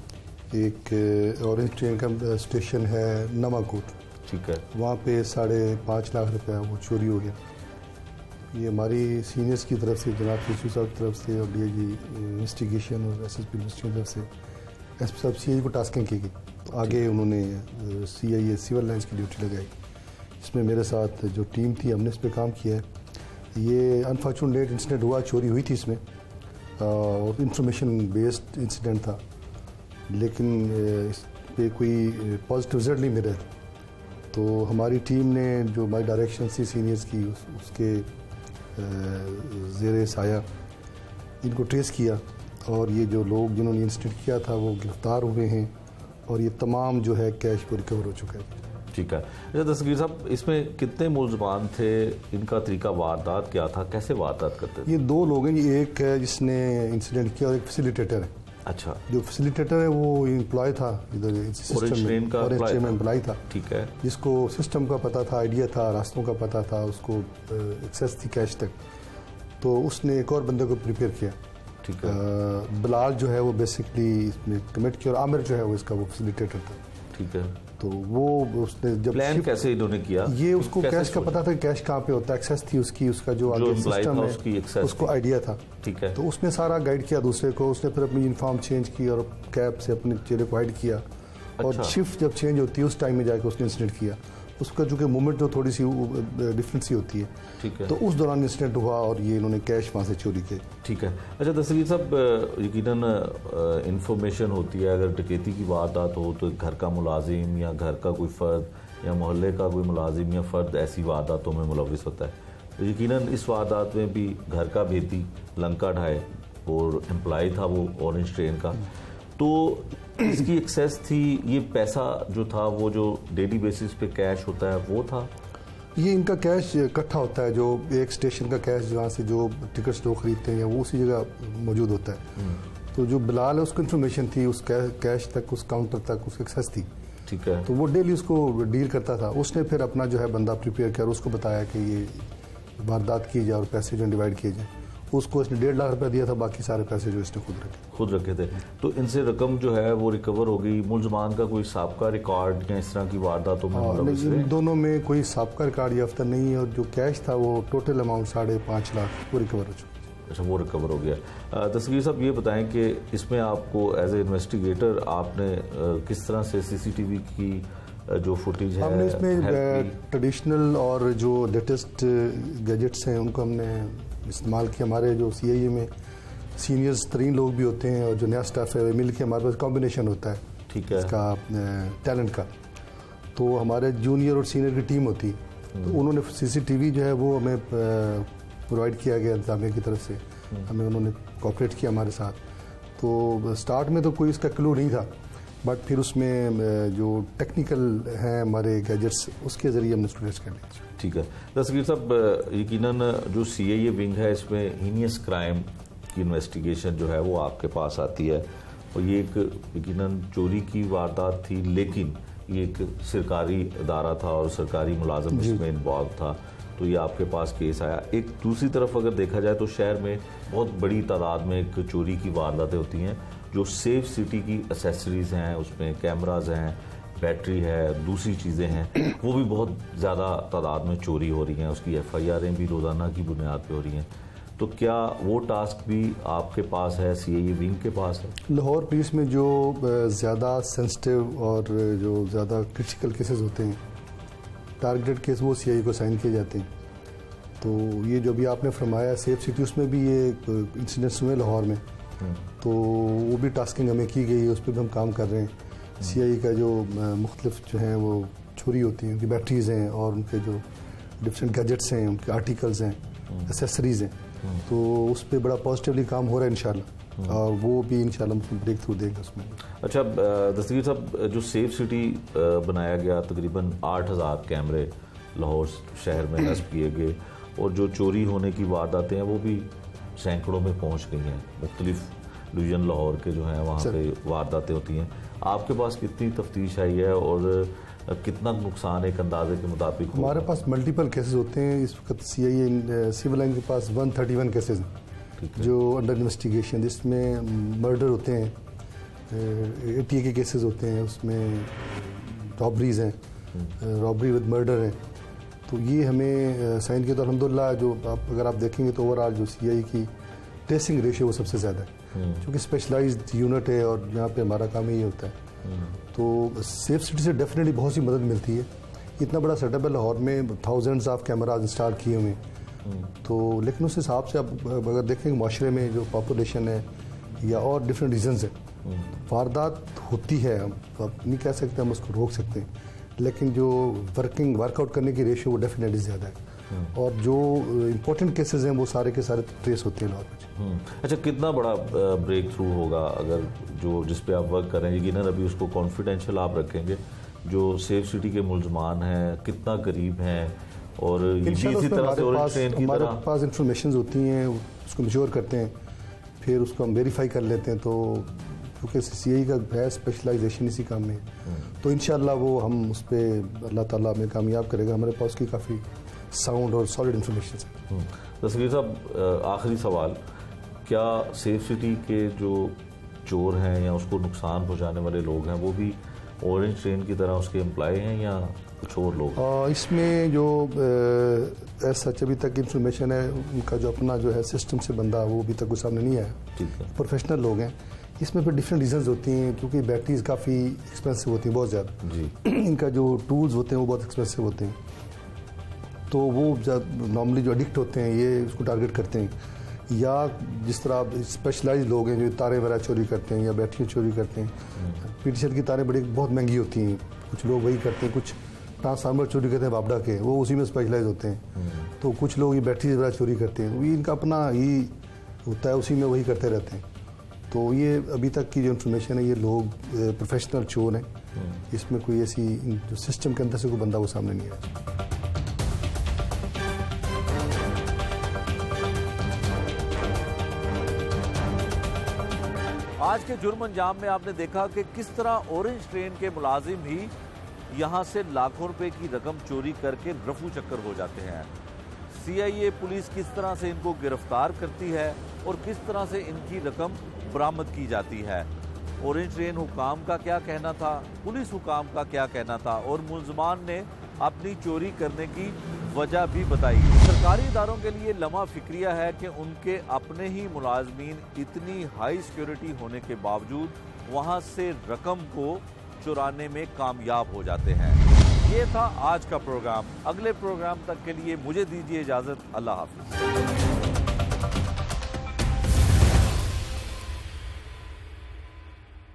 एक ऑरेंज ट्रेन का स्टेशन है नवाकोट, ठीक है, वहाँ पे 5.5 लाख रुपया वो चोरी हो गया। ये हमारी सीनियर्स की तरफ से, जनाब चीफ साहब की तरफ से और डीआईजी इन्वेस्टिगेशन और एसएसपी की तरफ से एसपी साहब सीआईए को टास्किंग की गई। तो आगे उन्होंने सीआईए सिविल लाइन्स की ड्यूटी लगाई। इसमें मेरे साथ जो टीम थी, हमने इस पर काम किया है। ये अनफॉर्चुनेट इंसिडेंट हुआ, चोरी हुई थी इसमें और इंफॉर्मेशन बेस्ड इंसिडेंट था, लेकिन इस पर कोई पॉजिटिव रिजल्ट नहीं मिले। तो हमारी टीम ने, जो हमारी डायरेक्शन थी सीनियर्स की, उसके ज़ेरे साया इनको ट्रेस किया और ये जो लोग जिन्होंने इंसिडेंट किया था वो गिरफ्तार हुए हैं और ये तमाम जो है कैश वो रिकवर हो चुका है। ठीक है। अच्छा दस्तगीर साहब, इसमें कितने मुलजमान थे, इनका तरीका वारदात क्या था, कैसे वारदात करते थे? ये 2 लोग हैं, ये एक है जिसने इंसिडेंट किया और एक फैसिलिटेटर है। अच्छा, जो फैसिलिटेटर है वो एम्प्लॉय था इधर सिस्टम में, एम्प्लॉय था, ठीक है, जिसको सिस्टम का पता था, आइडिया था, रास्तों का पता था, उसको एक्सेस थी कैश तक। तो उसने एक और बंदे को प्रिपेयर किया, ठीक है। बिलाल जो है वो बेसिकली इसमें कमिट किया और आमिर जो है वो इसका वो फैसिलिटेटर था, ठीक है। तो वो उसने जब प्लान कैसे इन्होंने किया, ये उसको कैश का पता था, कैश कहाँ पे होता है, एक्सेस थी उसकी, उसका जो आगे सिस्टम है उसको आइडिया था, ठीक है। तो उसने सारा गाइड किया दूसरे को, उसने फिर अपनी यूनिफॉर्म चेंज की और कैब से अपने चेहरे को हाइड किया। और शिफ्ट जब चेंज होती है उस टाइम में जाके उसने इंसिडेंट किया, उसका चूँकि मूवमेंट जो थोड़ी सी डिफरेंट सी होती है, ठीक है, तो उस दौरान इंसिडेंट हुआ और ये इन्होंने कैश वहाँ से चोरी किया। ठीक है। अच्छा दस्तगीर साहब, यकीनन इंफॉर्मेशन होती है, अगर डकैती की वारदात हो तो घर का मुलाजिम या घर का कोई फ़र्द या मोहल्ले का कोई मुलाजिम या फ़र्द ऐसी वारदातों में मुलविस होता है, तो यकीनन इस वारदात में भी घर का भेदी लंका ढाए और एम्प्लॉय था वो ऑरेंज ट्रेन का, तो इसकी एक्सेस थी, ये पैसा जो था वो जो डेली बेसिस पे कैश होता है वो था, ये इनका कैश इकट्ठा होता है, जो एक स्टेशन का कैश जहाँ से जो टिकट्स लोग खरीदते हैं वो उसी जगह मौजूद होता है। तो जो बिलाल है उसको इन्फॉर्मेशन थी उस कैश तक, उस काउंटर तक उसकी एक्सेस थी, ठीक है, तो वो डेली उसको डील करता था। उसने फिर अपना जो है बंदा प्रिपेयर किया और उसको बताया कि ये वारदात की जाए और पैसे जो डिवाइड किए जाए। उसको इसने 1.5 लाख रुपया दिया था, बाकी सारे पैसे जो इसने खुद रखे थे। तो इनसे रकम जो है वो रिकवर हो गई। मुलजमान का कोई साबका रिकॉर्ड या इस तरह की वारदातों में इन दोनों में कोई साबका रिकॉर्ड याफ्ता नहीं है, और जो कैश था वो टोटल अमाउंट 5.5 लाख वो रिकवर हो चुका। अच्छा, वो रिकवर हो गया। दस्तगीर साहब ये बताएं कि इसमें आपको एज ए इन्वेस्टिगेटर आपने किस तरह से सीसीटीवी की जो फुटेज है, हमने इसमें ट्रेडिशनल और जो लेटेस्ट गैजेट्स हैं उनको हमने इस्तेमाल किया। हमारे जो CIA में सीनियर्स तरीन लोग भी होते हैं और जो नया स्टाफ है मिल के हमारे पास कॉम्बिनेशन होता है, ठीक है, इसका टैलेंट का। तो हमारे जूनियर और सीनियर की टीम होती, तो उन्होंने CCTV जो है वो हमें प्रोवाइड किया गया इंतजामिया की तरफ से, हमें उन्होंने कोऑपरेट किया हमारे साथ। तो स्टार्ट में तो कोई इसका क्लू नहीं था, बट फिर उसमें जो टेक्निकल हैं हमारे गैजेट्स उसके ज़रिए हमने स्टूडेंट्स कर लिया। ठीक है दस्तगीर साहब, यकीनन जो CIA विंग है इसमें हीनियस क्राइम की इन्वेस्टिगेशन जो है वो आपके पास आती है, और ये एक यकीनन चोरी की वारदात थी, लेकिन ये एक सरकारी अदारा था और सरकारी मुलाजम इसमें इन्वॉल्व था, तो ये आपके पास केस आया। एक दूसरी तरफ अगर देखा जाए तो शहर में बहुत बड़ी तादाद में एक चोरी की वारदातें होती हैं, जो सेफ सिटी की एसेसरीज़ हैं, उसमें कैमराज हैं, बैटरी है, दूसरी चीज़ें हैं, वो भी बहुत ज़्यादा तादाद में चोरी हो रही हैं, उसकी FIR'ें भी रोज़ाना की बुनियाद पे हो रही हैं। तो क्या वो टास्क भी आपके पास है, CIA विंग के पास है? लाहौर पुलिस में जो ज़्यादा सेंसिटिव और जो ज़्यादा क्रिटिकल केसेस होते हैं, टारगेटेड केस, वो CIA को साइन किए जाते हैं। तो ये जो भी आपने फरमाया सेफ सिटी, उसमें भी ये इंसिडेंट्स हुए लाहौर में, तो वो भी टास्किंग हमें की गई है, उस पर भी हम काम कर रहे हैं। CIA का जो मुख्तलिफ जो हैं वो चोरी होती हैं, उनकी बैटरीज हैं और उनके जो डिफरेंट गैजेट्स हैं, उनके आर्टिकल्स हैं, एसेसरीज़ हैं, तो उस पर बड़ा पॉजिटिवली काम हो रहा है इंशाल्लाह, और वो भी इंशाल्लाह हम ब्रेक थ्रू देंगे उसमें। अच्छा दस्तगीर साहब, जो सेफ सिटी बनाया गया, तकरीबन 8000 कैमरे लाहौर शहर में नस्ब किए गए, और जो चोरी होने की वारदातें हैं वो भी सैकड़ों में पहुंच गई हैं। मुख्तलिफ डिवीज़न लाहौर के जो हैं वहाँ पे वारदातें होती हैं। आपके पास कितनी तफ्तीश आई है और कितना नुकसान एक अंदाजे के मुताबिक? हमारे पास मल्टीपल केसेस होते हैं इस वक्त। CIA सिविल लाइन के पास 131 केसेस हैं जो अंडर इन्वेस्टिगेशन, जिसमें मर्डर होते हैं, ATA के केसेस होते हैं, उसमें रॉबरीज हैं, रॉबरी विद मर्डर है। तो ये हमें साइन किया, तो अल्हम्दुलिल्लाह जो अगर आप देखेंगे तो ओवरऑल जो CIA की ट्रेसिंग रेशियो वो सबसे ज़्यादा है, क्योंकि स्पेशलाइज्ड यूनिट है और यहाँ पे हमारा काम ही होता है। तो सेफ सिटी से डेफिनेटली बहुत सी मदद मिलती है। इतना बड़ा सेटअप है लाहौर में, थाउजेंड्स ऑफ कैमराज इंस्टॉल किए हुए हैं, तो लेकिन उस हिसाब से आप अगर देखेंगे माशरे में जो पॉपुलेशन है या और डिफरेंट रीजन्स हैं, वारदात होती है, आप नहीं कह सकते हम उसको रोक सकते हैं, लेकिन जो वर्कआउट करने की रेशियो वो डेफिनेटली ज़्यादा है, और जो इम्पोर्टेंट केसेस हैं वो सारे के सारे ट्रेस होते हैं लाहौर में। अच्छा, कितना बड़ा ब्रेक थ्रू होगा अगर जो जिस पे आप वर्क कर रहे हैं, यकीनन अभी उसको कॉन्फिडेंशियल आप रखेंगे, जो सेफ सिटी के मुलजमान हैं कितना करीब हैं, और इसी तरह से हमारे पास इंफॉर्मेशन होती हैं, उसको मैच्योर करते हैं, फिर उसको हम वेरीफाई कर लेते हैं। तो क्योंकि CIA का है स्पेशलाइजेशन इसी काम में, तो इंशाल्लाह वो हम उस पर अल्लाह ताला हमें कामयाब करेगा। हमारे पास की काफ़ी साउंड और सॉलिड इंफॉर्मेशन है। तस्वीर साहब, आखिरी सवाल, क्या सेफ सिटी के जो चोर हैं या उसको नुकसान पहुंचाने वाले लोग हैं वो भी ऑरेंज ट्रेन की तरह उसके एम्प्लॉय हैं या कुछ और लोग? इसमें जो सच अभी तक इंफॉर्मेशन है, उनका जो अपना जो है सिस्टम से बंदा, वो अभी तक कोई सामने नहीं आया। प्रोफेशनल लोग हैं। इसमें फिर डिफरेंट रीजंस होती हैं, क्योंकि बैटरीज काफ़ी एक्सपेंसिव होती हैं, बहुत ज़्यादा जी। इनका जो टूल्स होते हैं वो बहुत एक्सपेंसिव होते हैं, तो वो नॉर्मली जो एडिक्ट होते हैं ये उसको टारगेट करते हैं। या जिस तरह स्पेशलाइज लोग हैं जो तारें वगैरह चोरी करते हैं या बैटरी चोरी करते हैं। पीटीसीएल की तारें बड़ी बहुत महंगी होती हैं, कुछ लोग वही करते हैं। कुछ ट्रांसफार्मर चोरी करते हैं बाबडा के, वो उसी में स्पेशलाइज होते हैं। तो कुछ लोग ये बैटरी वगैरह चोरी करते हैं, ये इनका अपना ही होता है, उसी में वही करते रहते हैं। तो ये अभी तक की जो इन्फॉर्मेशन है, ये लोग प्रोफेशनल चोर हैं। इसमें कोई ऐसी जो सिस्टम के अंदर से कोई बंदा वो सामने नहीं आया। आज के जुर्म अंजाम में आपने देखा कि किस तरह ऑरेंज ट्रेन के मुलाजिम ही यहां से लाखों रुपए की रकम चोरी करके रफू चक्कर हो जाते हैं। सीआईए पुलिस किस तरह से इनको गिरफ्तार करती है और किस तरह से इनकी रकम बरामद की जाती है। ऑरेंज ट्रेन हुकाम का क्या कहना था, पुलिस हुकाम का क्या कहना था, और मुलजमान ने अपनी चोरी करने की वजह भी बताई। सरकारी इदारों के लिए लम्हा फिक्रिया है कि उनके अपने ही मुलाजमीन इतनी हाई सिक्योरिटी होने के बावजूद वहां से रकम को चुराने में कामयाब हो जाते हैं। ये था आज का प्रोग्राम। अगले प्रोग्राम तक के लिए मुझे दीजिए इजाजत। अल्लाह हाफिज।